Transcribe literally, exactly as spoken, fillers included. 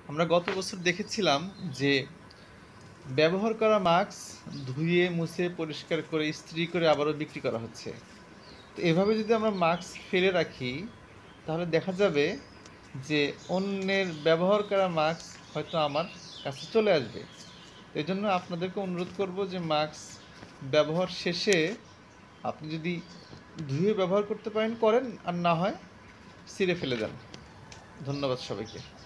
আমরা গত বছর দেখেছিলাম যে ব্যবহার করা মাস্ক ধুয়ে মুছে পরিষ্কার করে ইস্ত্রি করে আবারও বিক্রি করা হচ্ছে। তো এভাবে যদি আমরা মাস্ক ফেলে রাখি তাহলে দেখা যাবে যে অন্যের ব্যবহার করা মাস্ক হয়তো আমার কাছে চলে আসবে। এজন্য আপনাদেরকে অনুরোধ করব যে মাস্ক ব্যবহার শেষে আপনি যদি ধুয়ে ব্যবহার করতে পারেন করেন, আর না হয় ছিঁড়ে ফেলে দেন। ধন্যবাদ সবাইকে।